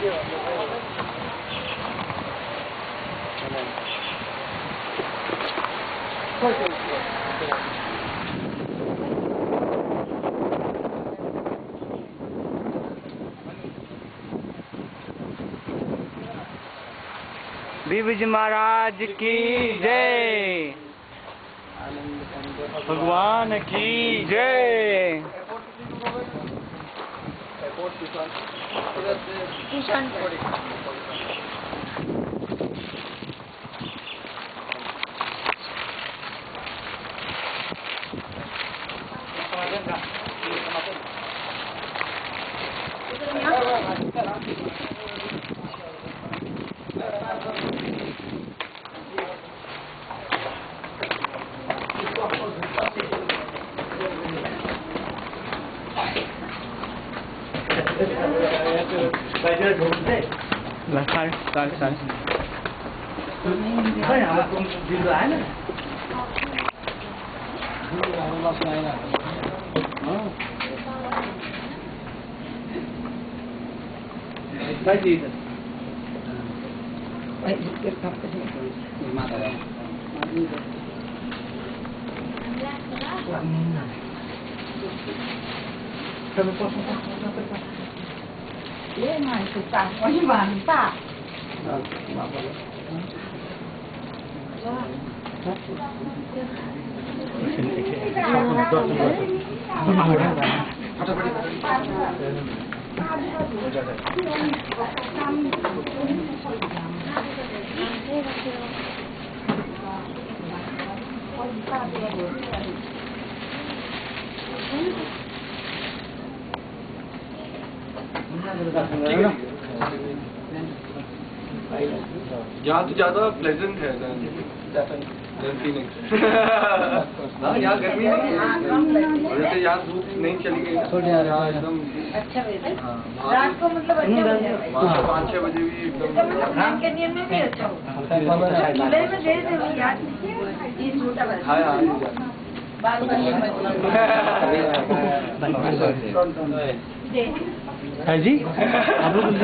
बीबी जी महाराज की जय, भगवान की जय। यहाँ तो ज्यादा प्लेजेंट है फिनिक्स। हाँ, यहाँ गर्मी नहीं है, जैसे यहाँ धूप नहीं चली गई यहाँ एकदम अच्छा। रात को मतलब 5-6 बजे भी एकदम कैनियन में भी अच्छा होता है। जुलाई में गए थे, याद नहीं है छोटा बच्चा। हाँ जी, आप लोग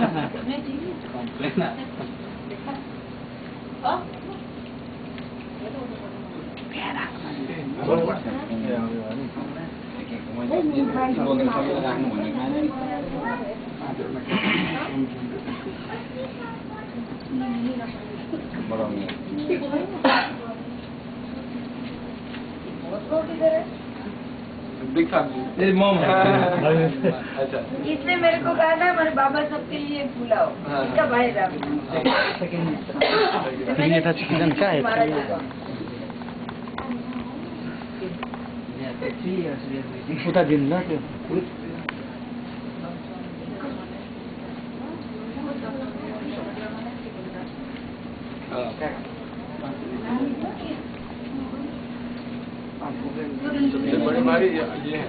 बिग फैमिली मॉम। अच्छा, इसने मेरे को कहा था हमारे बाबा सबके लिए बुलाओ, इसका भाई था। क्या है? उता दिन ना सबसे बड़ी भाई ये है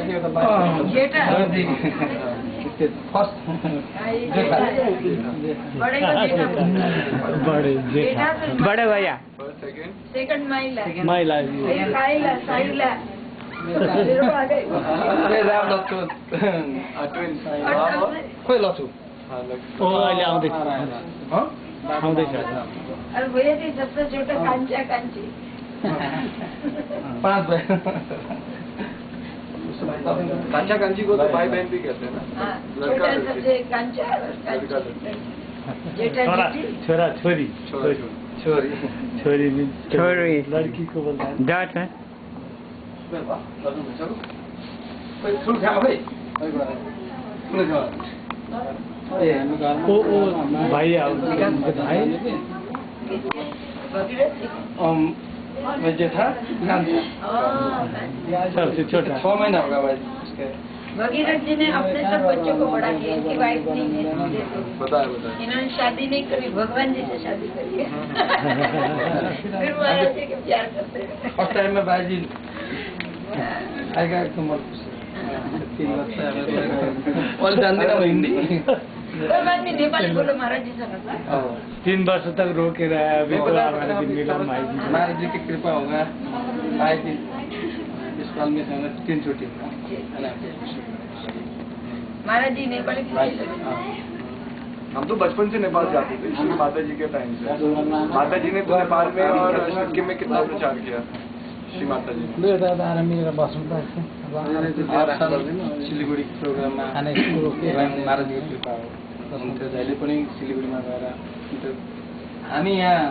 बड़े भैया सेकंड महिला खोइ लछु अहिले आउँदैछ। और भैया थी सबसे छोटा कांचा कांची 5 भाई। कांचा कांची को तो भाई बहन भी कहते हैं ना। छोटा सबसे कांचा छोरा छोरी छोरी लड़की को बोलता है जाट है। ओ भाई भाई जेठा सबसे छोटा 6 महीना होगा भाई उसके। भगीरथ जी ने अपने सब बच्चों को बड़ा किया, इनकी वाइफ नहीं है। बताए इन्होंने शादी नहीं करी, भगवान जी से शादी करी है। फिर वो ऐसे के प्यार करते हैं। फर्स्ट टाइम में भाई जी आएगा तो मत और जानते ना हिंदी नेपाली बोलो महाराज जी से 3 वर्ष तक रोके रहा अभी तो महाराज जी की कृपा होगा। भाई जी इस साल में 3 छुट्टी महाराज जी नेपाली हम तो बचपन से नेपाल जाते थे श्री माता जी के टाइम से। माता जी ने तो नेपाल में और सिक्किम में कितना प्रचार किया श्री माता जी ने। सिलगढी प्रोग्राममा महाराजको कृपा हुन्थ्यो। जहिले पनि सिलगढीमा गएर हामी यहाँ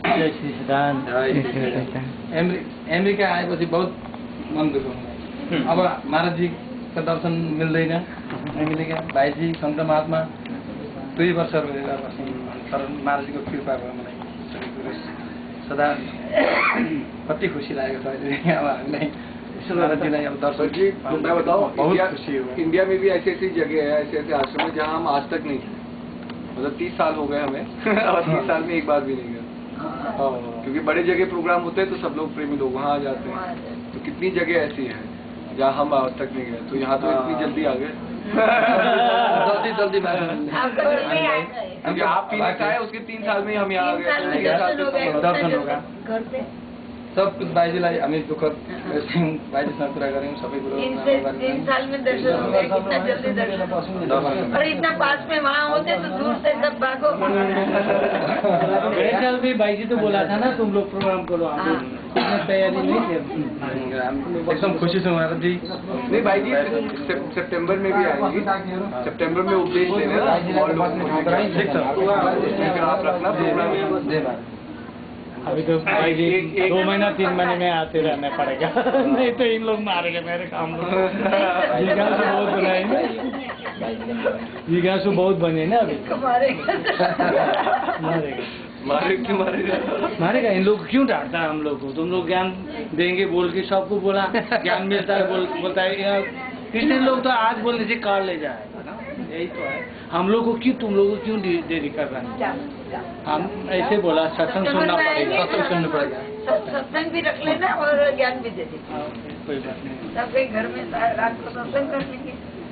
अमेरिका आएपछि बहुत मन दुःख हुँदैन। अब महाराज जी का दर्शन मिल्दैन मिलेगा। भाई जी संत महात्मा 2 वर्ष रोएर बस्ने, तर महाराज जी को कृपा भयो मलाई सबै कुरो सदा कति खुसी लागेको छ अहिले। अब हामीलाई महाराज जी अब दर्शन जी मैं बताऊं, बहुत खुशी हुआ। इंडिया में भी ऐसी ऐसी जगह है, ऐसे ऐसे आश्रम है जहाँ हम आज तक नहीं गए। मतलब 30 साल हो गए हमें और 30 साल में एक बार भी नहीं गए। क्योंकि बड़े जगह प्रोग्राम होते हैं तो सब लोग प्रेमी लोग वहाँ आ जाते हैं। तो कितनी जगह ऐसी है जहाँ हम आज तक नहीं गए, तो यहाँ तो इतनी जल्दी आ गए। जल्दी क्योंकि आप 3 आए उसके 3 साल में हम यहाँ आ गए। दर्शन होगा सब कुछ भाइजीलाई हामी दुःख भाइजीसँग कुरा गऱ्यौँ सबै कुरो। 3 साल में दर्शन हो गए, कितना जल्दी दर्शन। और इतना पास में वहाँ होते तो दूर से सब भागो। गए साल भी भाई जी तो बोला था ना तुम लोग प्रोग्राम करो, हम लोग तैयारी नहीं थे। एकदम खुशी छौँ महाराज जी। नहीं भाई जी सितंबर में भी आएंगी। सितंबर में उपदेश देने आप रखना प्रोग्राम। अभी तो भाई जी 2 महीना 3 महीने में आते रहना पड़ेगा नहीं तो इन लोग मारेंगे मेरे काम को। जिज्ञासु बहुत बनाए ना, जिज्ञासु बहुत बने ना अभी। मारेगा इन लोग क्यों डांटता है हम लोग को? तुम लोग ज्ञान देंगे बोल के सबको बोला, ज्ञान मिलता है बोलता है। क्रिश्चियन लोग तो आज बोलने से कार ले जाए, यही तो है। हम लोग को क्यों, तुम लोग को क्यों देरी कर रहे हैं? हम ऐसे बोला सत्संग सुनना पड़ेगा, सत्संग भी रख लेना और ज्ञान भी दे देना। कोई बात नहीं। सबके घर में रात को सत्संग कर लेंगे।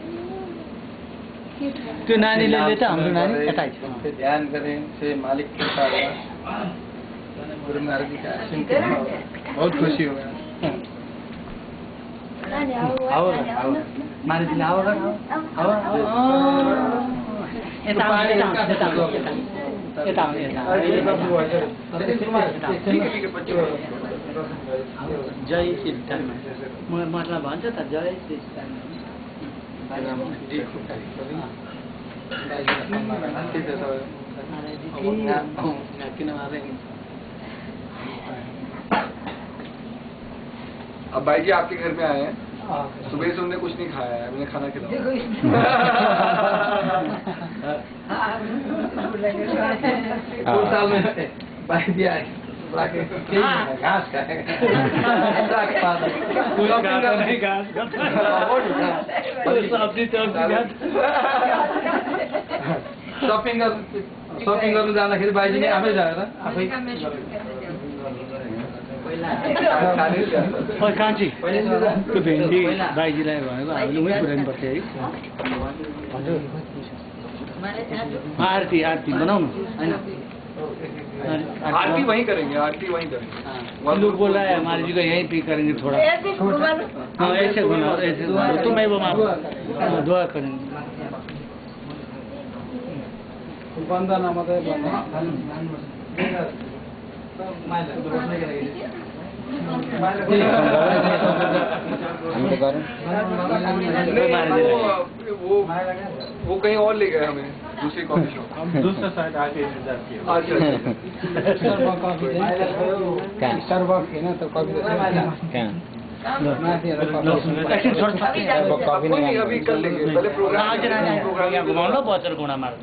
तो नानी ले लेता, हम नानी हटाई ध्यान करें से मालिक के साथ गुरु महाराज जी का बहुत खुशी हो गया। आओ महाराज जी आओ जय श्री मतलब भन्छ त जय श्री अब भाई जी आपके घर में आए हैं, सुबह से उन्हें कुछ नहीं खाया है, उन्हें खाना खिलाओ। 2 साल में भाई जी आए घास खाएगा सपिङ गर्नु जाँदाखेरि भाइजी नै आफै जाएर आफै कान्छी त्यो भेन्डी भाइजीलाई भनेको हामीले उही पुऱ्याउनु पर्छ है। आरती आरती बनाऊ न, आरती वहीं करेंगे, आरती वहीं करेंगे। हम लोग बोल रहा है हमारे जी का यहीं पे करेंगे थोड़ा। हाँ ऐसे बनाओ, ऐसे तो मैं वो दुआ करेंगे। बन्दना मात्रै वो कहीं और ले गए हमें, दूसरी कॉफी शॉप। हम दूसरा साइड आके इंतजार किए। अच्छा स्टारबक्स हैन त कफी अभी कर लेंगे, पहले प्रोग्राम घुमाउन बचर गुणा मार्दा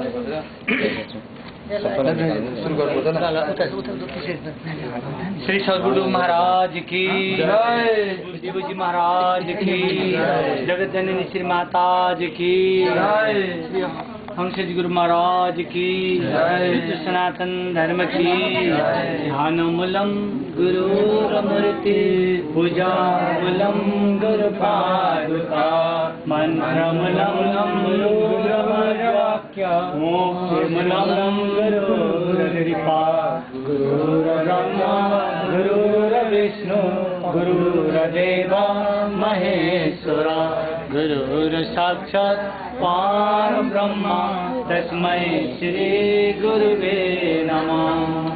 श्री सद्गुरु महाराज की जय, शिवजी महाराज की जगत जननी श्री माता जी की जय, हंस गुरु महाराज की जय, सनातन धर्म की ध्यानमूलम गुरुरमूर्ति पूजा मूलम गुरु पादुका मंत्रमूलम गुरुवाक्य मोक्षमूलम गुरुर्कृपा गुरुर्ब्रह्मा गुरुर्विष्णु गुरुर्देव महेश्वरा गुरुर्साक्षात् परब्रह्म तस्मै श्री गुरुवे नमः।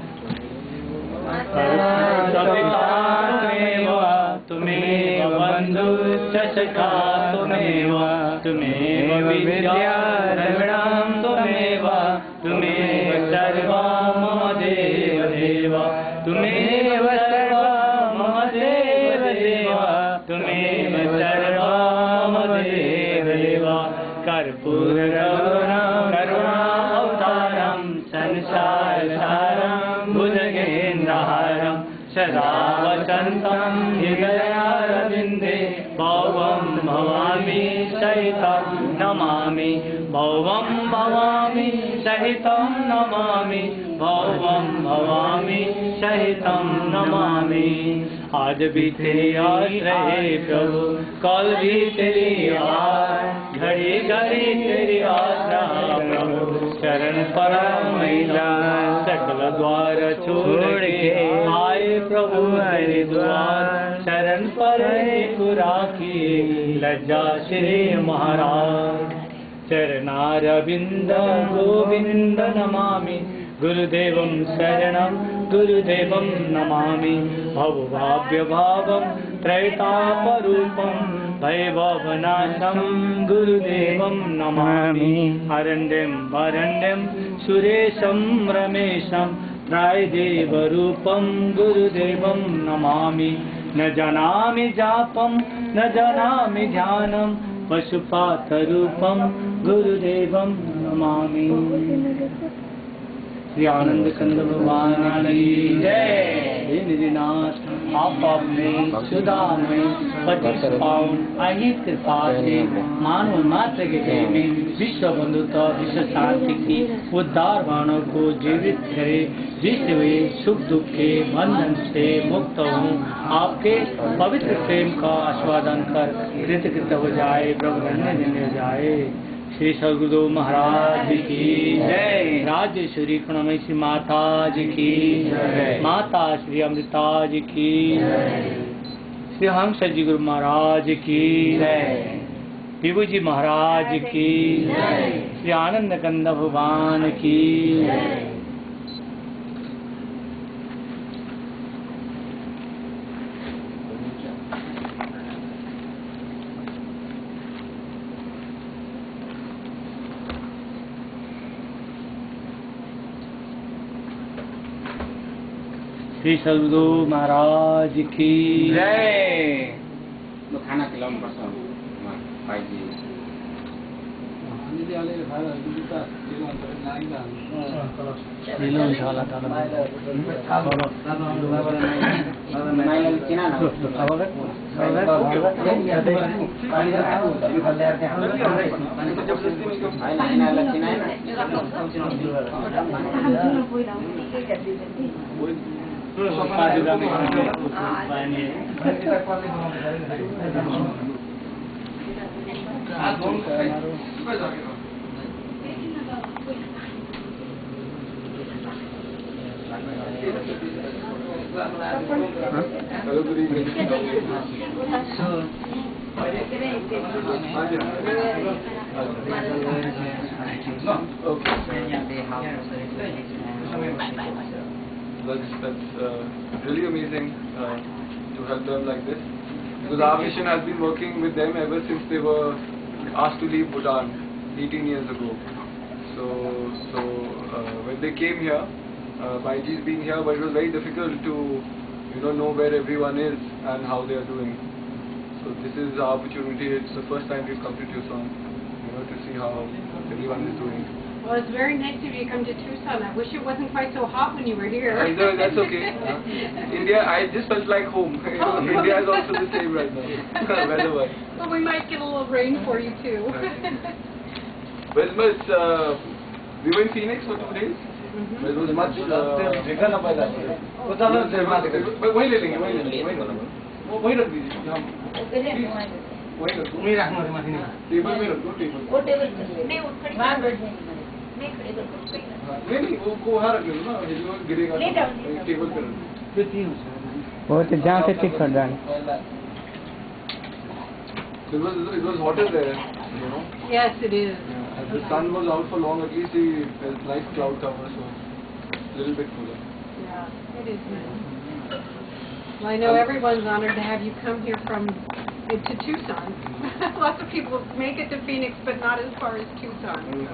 सविता त्वमेव बन्धुश्च सखा त्वमेव विद्या द्रविणं त्वमेव सर्वा मम देव देव त्वमेव सर्वा मम देव देव त्वमेव सर्वा मम देव देव। कर्पूर करुणा अवतारं संसारसारं भुजगेन्द्रहारं सदा वसन्तं हृदयारविन्दे भवं भवामि सहितं नमामि भवं भवामि सहितं नमामि भवं भवामि सहितं नमामि। आज भी तेरी आस रहे प्रभु, कल भी तेरी आस, घड़ी घड़ी तेरी आस रहा प्रभु। चरण परमैला सकल द्वार छोड़ के आए प्रभु तेरे द्वार। शरण पर एक राखी लज्जा श्री महाराज। चरणारविंद गोविंद नमामि गुरुदेवं शरणं गुरुदेवं नमामि। भवभाव्य भावं त्रैतापरूपं भयभवनाशं गुरुदेवं नमामि। अरण्यं वरण्यं सुरेशं रमेशं त्रैदेवरूपं गुरुदेवं नमामि। न जानामि जापं न जानामि ध्यानं पशुपातरूपं गुरुदेवं नमामि। श्री आनंद कंद भगवान की जय। निधिनाथ आप में सुधा में 25 पाउंड अहित कृपा से मानव मात्र के देह में विश्व बंधुता विश्व शांति की उद्धार मानव को जीवित करे, जिससे वे सुख दुख के बंधन से मुक्त हों। आपके पवित्र प्रेम का आस्वादन कर कृतकृत हो जाए, प्रभु धन्य धन्य हो जाए। श्री सद्गुरु महाराज की जय। राजेश्वरी प्रणमेश्वरी माता जी की जय। माता श्री अमृता जी की जय। श्री हंस जी गुरु महाराज की जय। विभू जी महाराज की जय। श्री आनंद कंद भगवान की जय। श्री सद्गुरु महाराज की जय। खाना खिलाउनु पर्छ भाइजी। Hello, good evening. That's really amazing to help them like this, because our mission has been working with them ever since they were asked to leave Bhutan 18 years ago. So when they came here, Baiji's been here, but it was very difficult to know where everyone is and how they are doing. So this is our opportunity. It's the first time we've come to Tucson, to see how everyone is doing. Well, it's very nice of you to come to Tucson. I wish it wasn't quite so hot when you were here. No, that's okay. India, I just felt like home. India is also the same right now, weather-wise. Well, we might get a little rain for you too. But we were in Phoenix for 2 days. But it was much. वही ले लेंगे, वही रख दीजिए। Table में रख दो, table. नहीं वो वहाँ रख लो ना, जो गिरेगा टेबल पे रख दो। वो तो जहाँ से ठीक कर जाए। It was hotter there. you know. Yes, it is. As the sun was out for long, at least there's nice cloud cover, so a little bit cooler. Yeah, it is nice. Well, I know everyone's honored to have you come here to Tucson. Lots of people make it to Phoenix, but not as far as Tucson.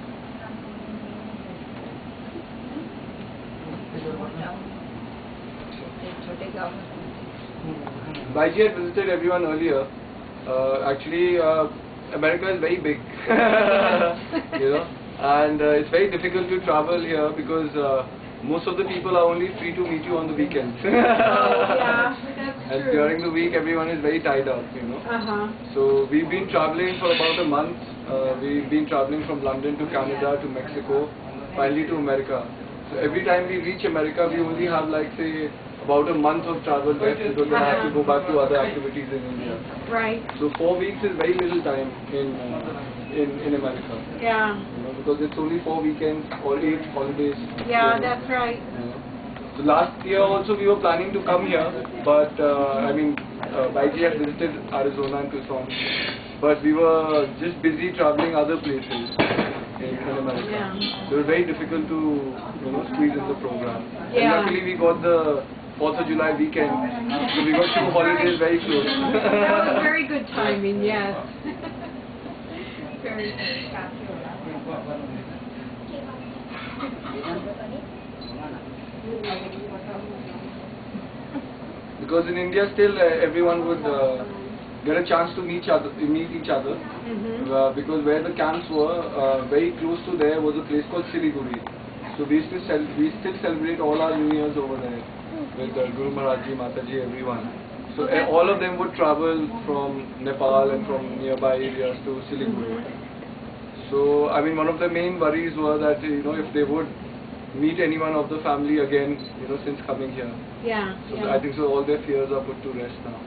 Baiji had visited everyone earlier. Actually, America is very big, you know, and it's very difficult to travel here because most of the people are only free to meet you on the weekends. Yeah, that's And true. during the week, everyone is very tied up, you know. So we've been traveling for about a month. We've been traveling from London to Canada to Mexico, finally to America. So every time we reach America, we only have like say about a month of travel left because then I have to go back to other activities in India. Right. So 4 weeks is very little time in America. Yeah. You know, because it's only 4 weekends or 8 holidays. Yeah, that's right. So last year also we were planning to come here, but I mean, Baiji had visited Arizona and Tucson, but we were just busy traveling other places in America. Yeah. So it was very difficult to, you know, squeeze in the program. Yeah. And luckily we got the 4th of July weekend, so we got 2 holidays very close. That was very good timing, yes. Very good. Because in India still everyone would get a chance to meet each other. Because where the camps were, very close to there was a place called Siliguri. So we still celebrate all our New Years over there with Guru Maharaj Ji, Mataji, everyone. So all of them would travel from Nepal and from nearby areas to Siliguri. So I mean, one of the main worries were that, you know, if they would meet anyone of the family again, you know, since coming here. Yeah. So Yeah. I think so all their fears are put to rest now.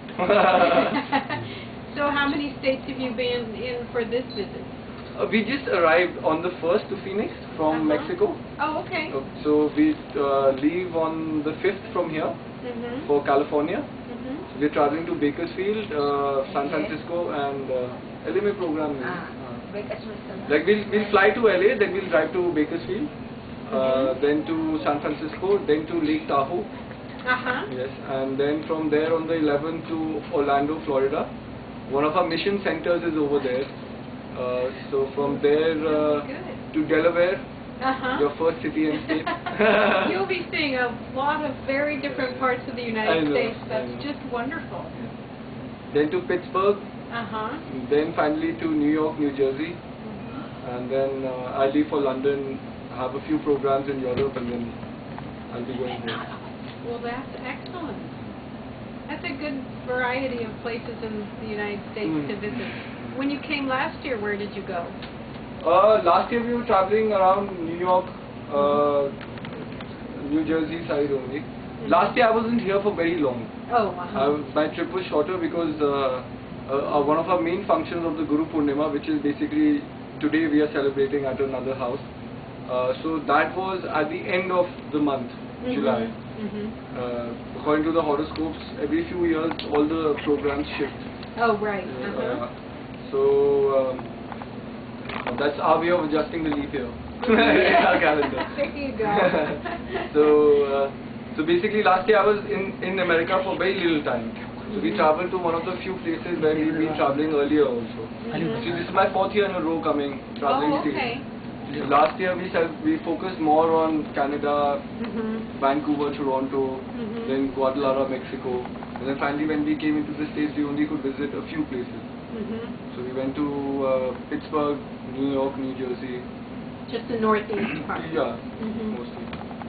So how many states have you been in for this visit? We just arrived on the 1st to Phoenix from Mexico. Oh, okay. So we leave on the 5th from here for California. So we're traveling to Bakersfield, San Francisco and LMA program. Like we'll fly to LA, then we'll drive to Bakersfield, then to San Francisco, then to Lake Tahoe. Yes, and then from there on the 11th to Orlando, Florida. One of our mission centers is over there. So from there to Delaware, your first city and state. You'll be seeing a lot of very different parts of the United States. That's just wonderful. Then to Pittsburgh. Then finally to New York, New Jersey. And then I'll leave for London, have a few programs in Europe, and then I'll be going there. Well, that's excellent. That's a good variety of places in the United States to visit. When you came last year, where did you go? Last year we were traveling around New York, New Jersey side only. Last year I wasn't here for very long. Oh, My trip was shorter because one of our main functions of the Guru Purnima, which is basically today we are celebrating at another house. So that was at the end of the month, July. According to the horoscopes, every few years all the programs shift. Oh, right. So that's our way of adjusting the leap year in our calendar. There you go. So basically last year I was in America for very little time. So we traveled to one of the few places where we've been traveling earlier also. So this is my 4th year in a row traveling states. Last year we focused more on Canada, Vancouver, Toronto, then Guadalajara, Mexico, and then finally when we came into the States we only could visit a few places. So we went to Pittsburgh, New York, New Jersey. Just the northeast part. Yeah, mostly.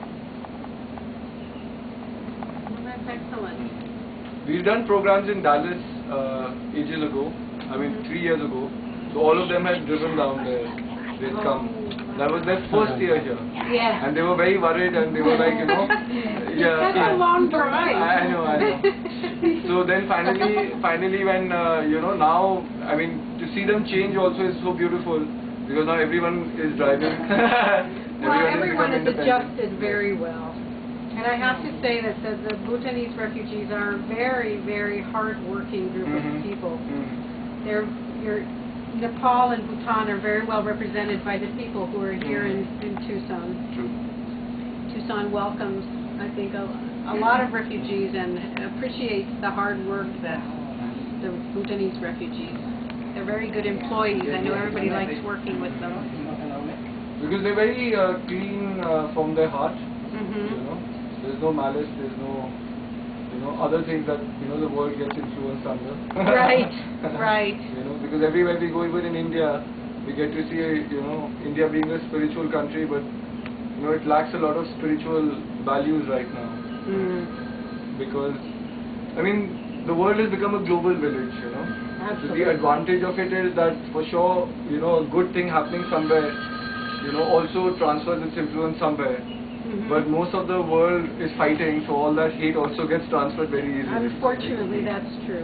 Well, that's excellent. We've done programs in Dallas ages ago, I mean 3 years ago. So all of them had driven down there. They'd come. That was their first year here. Yeah. And they were very worried and they were like, you know, That's a long drive. I know. So then finally when, you know, now, I mean, to see them change also is so beautiful because now everyone is driving. Everyone has adjusted very well. And I have to say that the Bhutanese refugees are a very, very hard-working group of people. Nepal and Bhutan are very well represented by the people who are here in Tucson. True. Tucson welcomes, I think, a lot of refugees and appreciates the hard work that the Bhutanese refugees. They're very good employees. I know everybody likes working with them. Because they're very clean from their heart. Mm-hmm. You know, there's no malice. There's no, other things that the world gets influenced under. Right. Right. Because everywhere we go, even in India, we get to see India being a spiritual country, but it lacks a lot of spiritual values right now. Mm. Because the world has become a global village. So the advantage of it is that for sure, a good thing happening somewhere, also transfers its influence somewhere. Mm-hmm. But most of the world is fighting, so all that hate also gets transferred very easily. Unfortunately, that's true.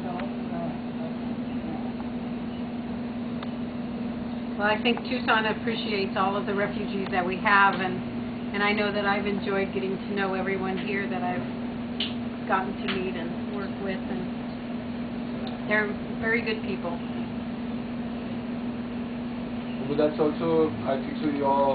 Well, I think Tucson appreciates all of the refugees that we have, and I know that I've enjoyed getting to know everyone here that I've gotten to meet and work with, and they're very good people. But that's also, I think, so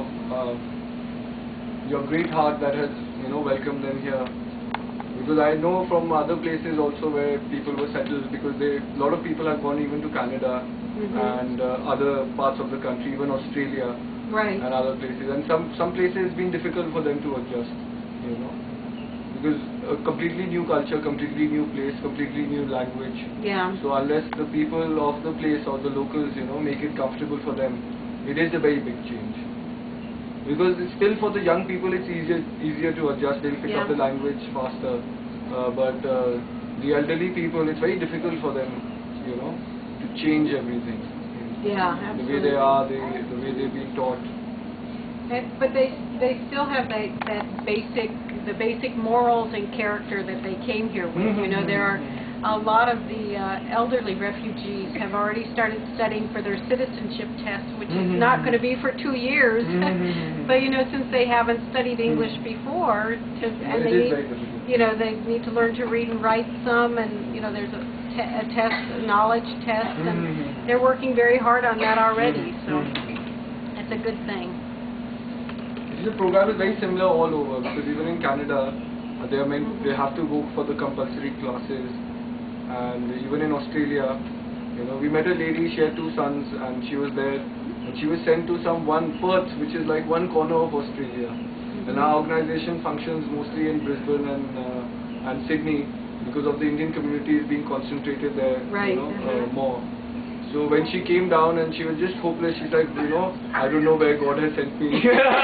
your great heart that has welcomed them here. Because I know from other places also where people were settled, because a lot of people have gone even to Canada. Mm-hmm. And other parts of the country, even Australia, right, and other places. And some places it's been difficult for them to adjust, because a completely new culture, completely new place, completely new language. Yeah. So unless the people of the place or the locals, make it comfortable for them, it is a very big change. Because it's still for the young people, it's easier to adjust. They'll pick up the language faster. But the elderly people, it's very difficult for them, to change everything. Yeah, absolutely. The way they are, the way they've been taught. But they still have the basic morals and character that they came here with. Mm-hmm. There are a lot of the elderly refugees have already started studying for their citizenship test, which is not going to be for 2 years. But since they haven't studied English before, they need to learn to read and write some, and there's a test, a knowledge test, and they're working very hard on that already. So it's a good thing. The program is very similar all over, because even in Canada, they have to go for the compulsory classes, and even in Australia, we met a lady. She had 2 sons, and she was there, and she was sent to Perth, which is like one corner of Australia. And our organization functions mostly in Brisbane and Sydney, because of the Indian community being concentrated there, right. More. So when she came down and she was just hopeless, she's like, I don't know where God has sent me.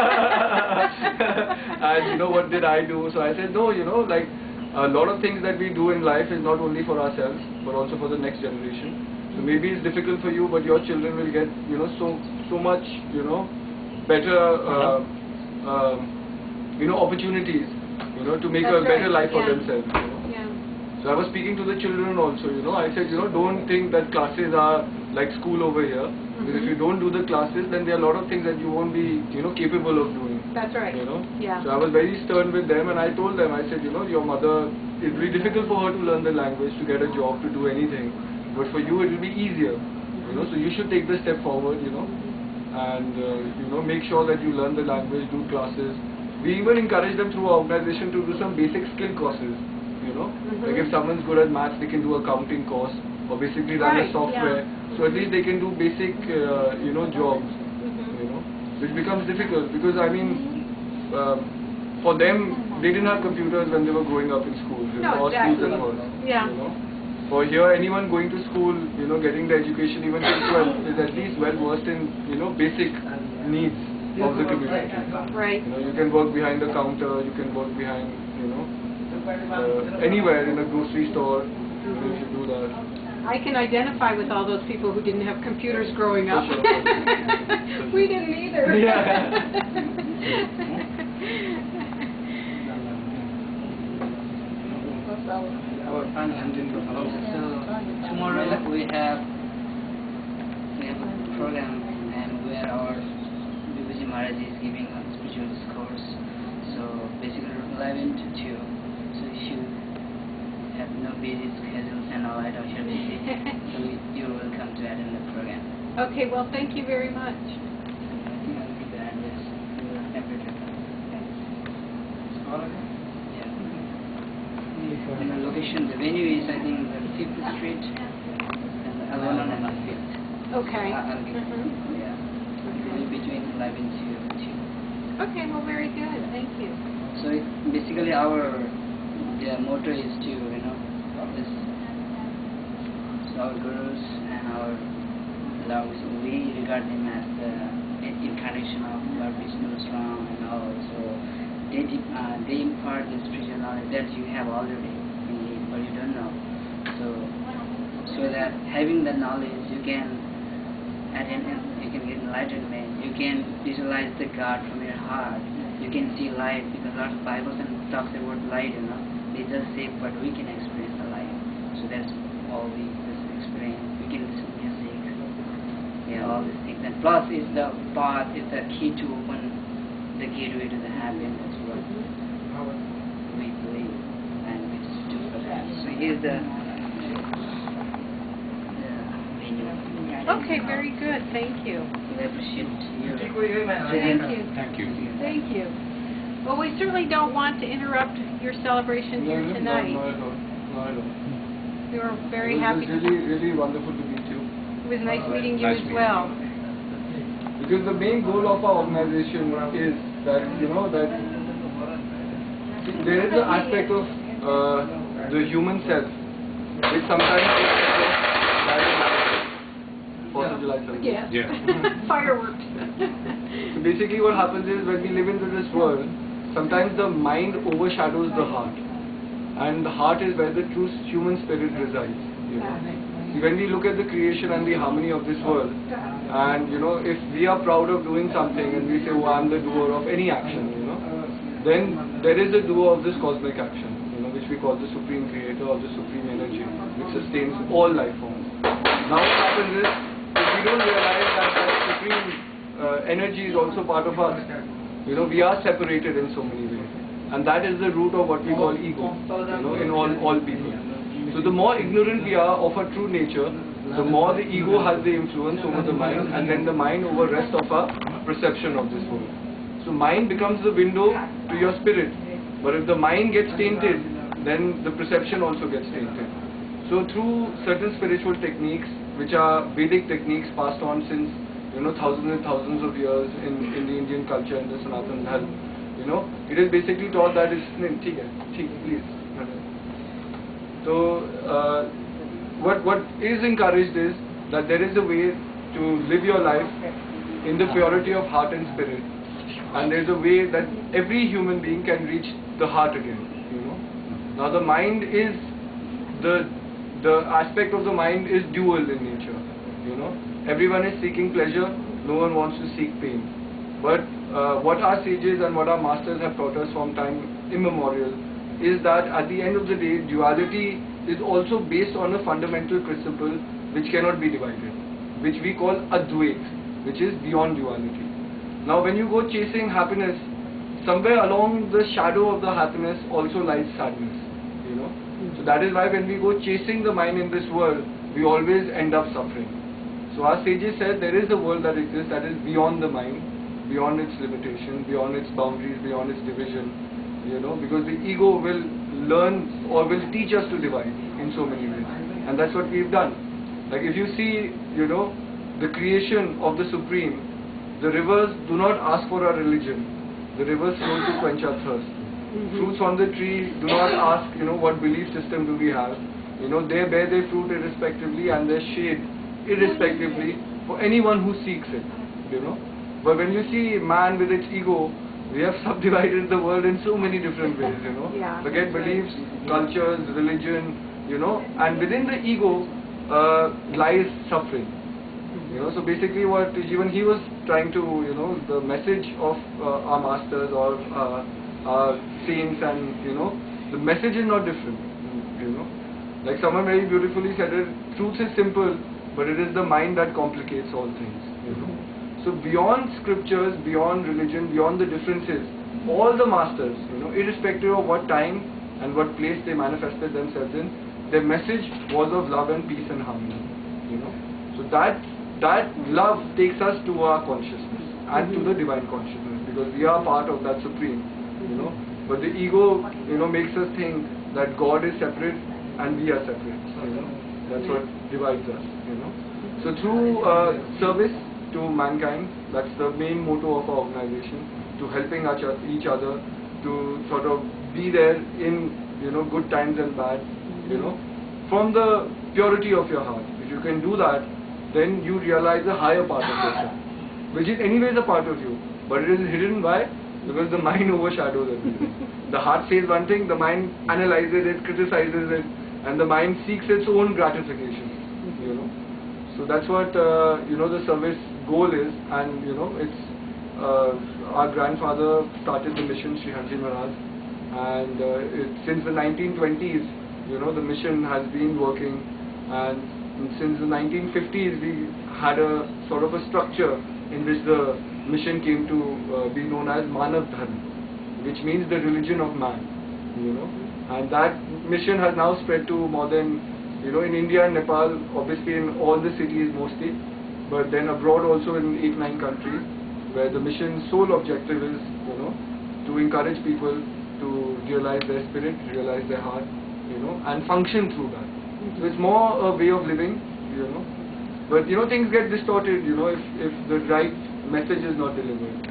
And what did I do? So I said, no, like a lot of things that we do in life is not only for ourselves, but also for the next generation. So maybe it's difficult for you, but your children will get, so much, better, opportunities, to make a better life for themselves. So I was speaking to the children also, I said, don't think that classes are like school over here. Because if you don't do the classes, then there are a lot of things that you won't be, capable of doing. That's right. Yeah. So I was very stern with them, and I told them, I said, your mother, it will be difficult for her to learn the language, to get a job, to do anything. But for you, it will be easier. So you should take the step forward, and, make sure that you learn the language, do classes. We even encourage them through our organization to do some basic skill courses. Like if someone's good at maths, they can do accounting course, or basically run a software. So at least they can do basic, jobs. Which becomes difficult because for them, they didn't have computers when they were growing up in school, or schools and all. Yeah. For here, anyone going to school, getting the education even till 12 is at least well versed in, basic needs of the community. Right. You can work behind the counter, you can work behind, anywhere in a grocery store, you should do that. I can identify with all those people who didn't have computers growing up. Sure. We didn't either. So tomorrow we have a program, and where our Babaji Maharaj is giving a spiritual discourse. So basically 11 to 2. So if you have busy schedules and all, I don't share busy. So you're welcome to attend the program. Okay, well, thank you very much. I think I'll give the address to the temperature. Yeah. And the location, the venue is, I think, the 5th Street and the Alona and the 5th. Okay. I'll give yeah. It will be between 11 to 2. Okay, well, very good. Thank you. So basically our motto is to, this, so our gurus and our loves, we regard them as the incarnation of Lord Vishnu Ram and all. So they impart the spiritual knowledge that you have already indeed, but you don't know. So that having that knowledge, you can attain, you can get enlightenment, you can visualize the God from your heart, you can see light, because lots of Bibles and talks about light, they just say, but we can experience the light. So that's all we just experience. We can listen to music, all these things. And plus, is the path, is the key to open the gateway to the happiness. That's what we believe, and we just do for that. So here's the menu. Okay, very good. Thank you. We appreciate your Thank presence. you. Thank you. Thank you. Well, we certainly don't want to interrupt your celebration here tonight. Not at all. We were very It happy. was really wonderful to meet you. It was nice meeting you Nice as meeting well. Because the main goal of our organization is that, that there is an aspect of the human self, which sometimes is Fourth of July celebration. Yes. Yeah. Fireworks. So basically what happens is when we live into this world, sometimes the mind overshadows the heart. And the heart is where the true human spirit resides. See, when we look at the creation and the harmony of this world, and if we are proud of doing something and we say, oh, I'm the doer of any action, then there is a doer of this cosmic action, which we call the Supreme Creator or the Supreme Energy, which sustains all life forms. Now what happens is, if we don't realize that that Supreme energy is also part of us, we are separated in so many ways. And that is the root of what we call ego, in all people. So the more ignorant we are of our true nature, the more the ego has the influence over the mind, and then the mind over the rest of our perception of this world. So mind becomes the window to your spirit. But if the mind gets tainted, then the perception also gets tainted. So through certain spiritual techniques, which are Vedic techniques passed on since thousands and thousands of years in the Indian culture and the Sanatan Dharma, it is basically taught that it's please. So what is encouraged is that there is a way to live your life in the purity of heart and spirit, and there is a way that every human being can reach the heart again. Now the mind is the aspect of the mind is dual in nature. Everyone is seeking pleasure, no one wants to seek pain. But what our sages and what our masters have taught us from time immemorial is that at the end of the day, duality is also based on a fundamental principle which cannot be divided, which we call Advait, which is beyond duality. Now when you go chasing happiness, somewhere along the shadow of the happiness also lies sadness. So that is why when we go chasing the mind in this world, we always end up suffering. So our sages said there is a world that exists that is beyond the mind, beyond its limitation, beyond its boundaries, beyond its division, because the ego will learn or will teach us to divide in so many ways. And that's what we've done. Like if you see, the creation of the Supreme, the rivers do not ask for a religion. The rivers flow to quench our thirst. Fruits on the tree do not ask, what belief system do we have. They bear their fruit irrespectively and their shade irrespectively for anyone who seeks it. But when you see man with its ego, we have subdivided the world in so many different ways, Yeah, Forget beliefs, cultures, religion, and within the ego lies suffering. So basically what even he was trying to, the message of our masters or our saints and, the message is not different, Like someone very beautifully said it, truth is simple, but it is the mind that complicates all things, So beyond scriptures, beyond religion, beyond the differences, all the masters, irrespective of what time, and what place they manifested themselves in, their message was of love and peace and harmony. So that love takes us to our consciousness and to the divine consciousness, because we are part of that supreme. But the ego, makes us think that God is separate and we are separate. That's what divides us. So through service to mankind, that's the main motto of our organization, to helping each other, to sort of be there in good times and bad, from the purity of your heart. If you can do that, then you realize the higher part of yourself, which is anyways a part of you, but it is hidden by, because the mind overshadows everything. The heart says one thing, the mind analyzes it, criticizes it, and the mind seeks its own gratification. So that's what the service goal is, and it's our grandfather started the mission, Sri Harji Maharaj, and since the 1920s, the mission has been working, and since the 1950s we had a sort of a structure in which the mission came to be known as Manav Dharma, which means the religion of man. And that mission has now spread to more than, in India and Nepal, obviously in all the cities mostly, but then abroad also in 8-9 countries, where the mission's sole objective is, to encourage people to realize their spirit, realize their heart, and function through that. So it's more a way of living, but things get distorted, if the right message is not delivered.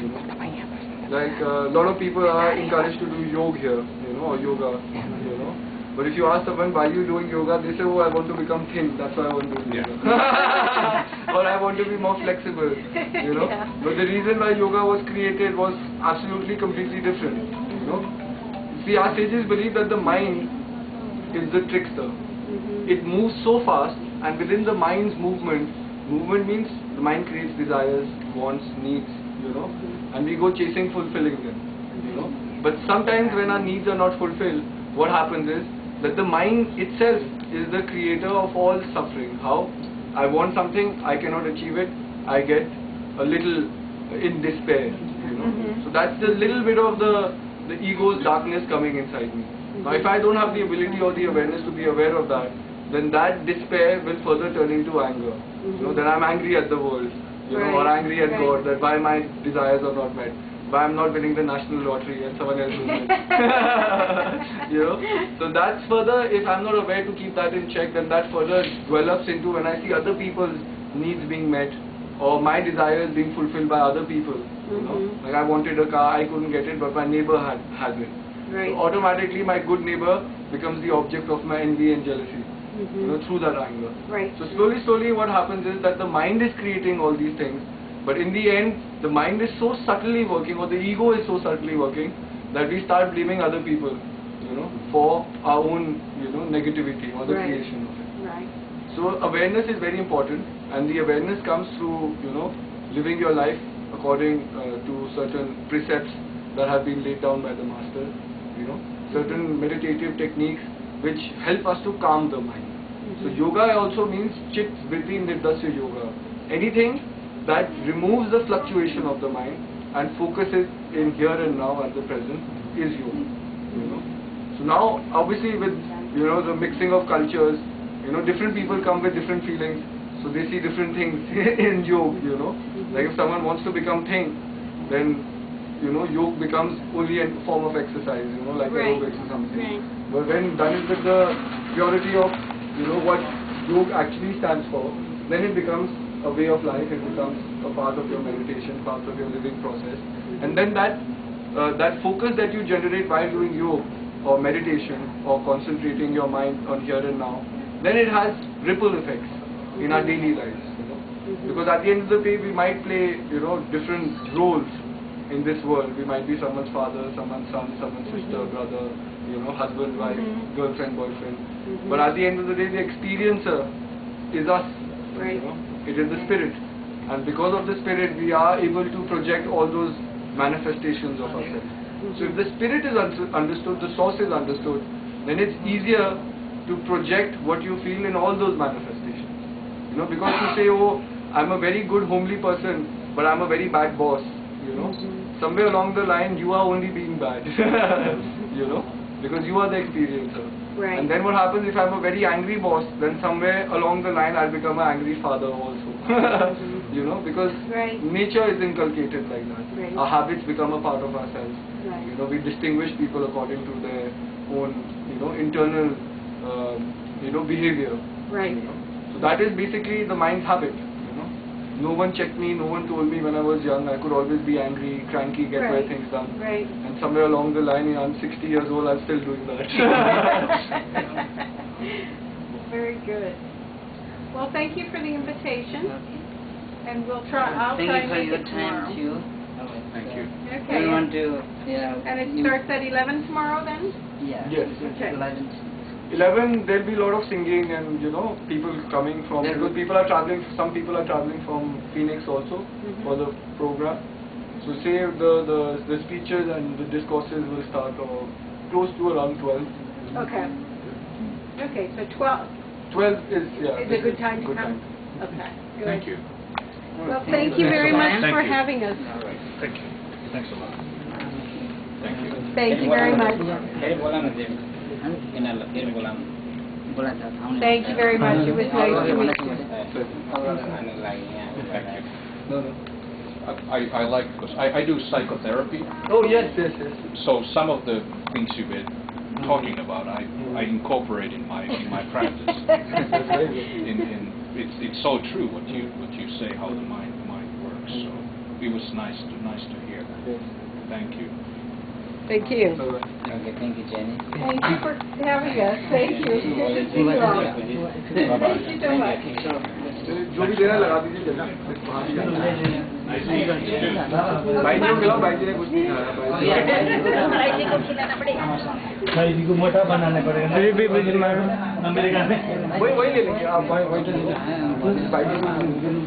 Like a lot of people are encouraged to do yoga here, or yoga, But if you ask someone why are you doing yoga, they say, oh, I want to become thin, that's why I want to do yoga. Or I want to be more flexible, But the reason why yoga was created was absolutely completely different, See, our sages believe that the mind is the trickster. It moves so fast, and within the mind's movement means the mind creates desires, wants, needs, and we go chasing fulfilling them, But sometimes when our needs are not fulfilled, what happens is that the mind itself is the creator of all suffering. How? I want something, I cannot achieve it, I get a little in despair, So that's the little bit of the ego's darkness coming inside me. Now if I don't have the ability or the awareness to be aware of that, then that despair will further turn into anger. Then I'm angry at the world, or angry at God, that why my desires are not met, why I'm not winning the national lottery and someone else will win. So that's further, if I'm not aware to keep that in check, then that further develops into when I see other people's needs being met, or my desires being fulfilled by other people. Like I wanted a car, I couldn't get it, but my neighbor had it. Right. So automatically my good neighbor becomes the object of my envy and jealousy, through that anger. Right. So slowly what happens is that the mind is creating all these things, but in the end the mind is so subtly working, or the ego is so subtly working, that we start blaming other people, for our own, negativity or the creation of it. Right. So awareness is very important, and the awareness comes through, living your life according to certain precepts that have been laid down by the master, certain meditative techniques which help us to calm the mind. So yoga also means chit vritti nirdasya yoga. Anything that removes the fluctuation of the mind and focuses in here and now at the present is yoga. So now obviously with the mixing of cultures, different people come with different feelings, so they see different things in yoga. Like if someone wants to become thin, then yoga becomes only a form of exercise, like aerobics or something. But when done it with the purity of what yoga actually stands for, then it becomes a way of life, it becomes a part of your meditation, part of your living process. And then that focus that you generate while doing yoga or meditation or concentrating your mind on here and now, then it has ripple effects in our daily lives. Because at the end of the day we might play different roles in this world. We might be someone's father, someone's son, someone's sister, brother, husband, wife, girlfriend, boyfriend. But at the end of the day, the experiencer is us. Right. It is the spirit, and because of the spirit, we are able to project all those manifestations of ourselves. So if the spirit is understood, the source is understood, then it's easier to project what you feel in all those manifestations. Because you say, oh, I'm a very good homely person, but I'm a very bad boss. Somewhere along the line you are only being bad. because you are the experiencer. Right. And then what happens if I'm a very angry boss, then somewhere along the line I'll become an angry father also. You know, because Right. nature is inculcated like that. Right. Our habits become a part of ourselves. Right. You know, we distinguish people according to their own, you know, internal, you know, behavior. Right. You know? So that is basically the mind's habit. You know, no one checked me, no one told me when I was young. I could always be angry, cranky, get my Right. things done. Right. And somewhere along the line, I'm 60 years old, I'm still doing that. Very good. Well, thank you for the invitation, and we'll try. I'll Thank try you and for make your it time tomorrow. too. Thank you. Okay. We want to, And it starts at 11 tomorrow, then. yeah. Yes. Okay. 11, there'll be a lot of singing and, you know, people coming from, There because will- people are traveling, some people are traveling from Phoenix also for the program. So say the speeches and the discourses will start close to around 12. Okay. Okay. So 12 12 is, yeah. is a good time to good come. time. Okay. Good. Thank you. Well, thank you very much Thank for you. having us. Thank you. Thanks a lot. Thank you. Thank you very much. Thank you very much. It was nice to meet you. No, no. I like, because I do psychotherapy, Oh, yes, yes, yes. so some of the things you've been talking about, I incorporate in my practice. It's so true what you say, how the mind works. So it was nice to hear that. Yes. Thank you. Thank you. Bye-bye. Okay, thank you, Jenny. Thank you for having us. Thank you. Good to see you all. Thank you so much. जो भी देना लगा दीजिए जल्दी वहाँ भी जाना है। भाई जी को खिलाओ, भाई जी ने कुछ नहीं खाया भाई जी को खिलाना पड़ेगा। भाई जी को मोटा बनाना पड़ेगा अमेरिका में वही ले लेंगे आप, वही ले लीजिए भाई जी को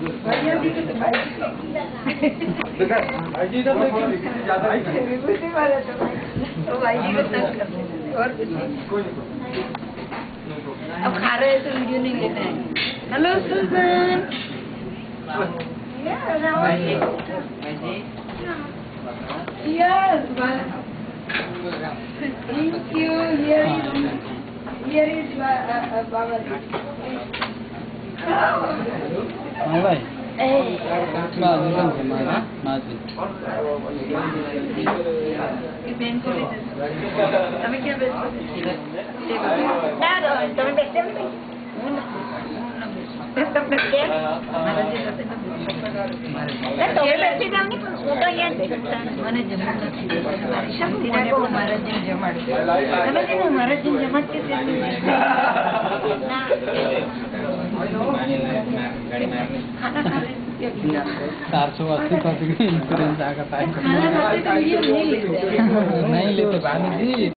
देखा भाई जी तो ज़्यादा ही विभूति वाला तो भाई जी को तंग कर देते और कुछ नहीं। कोई नहीं अब खा रहे हैं तो वीडियो नहीं लेते हैं। Hello Sultan. Yes, thank you. Here is Babaji. Hey. Ben ko rin. Kami kaya beso. Claro, kami beso. મને જમવું નથી શક્તિના કો મહારાજને જમાડે તમે કેમ મહારાજને જમાડતી ખાના ખાતે 480 इंश्योरेंस आकर खाना खाते तो ये नहीं लेते नहीं लेते भाभी जी।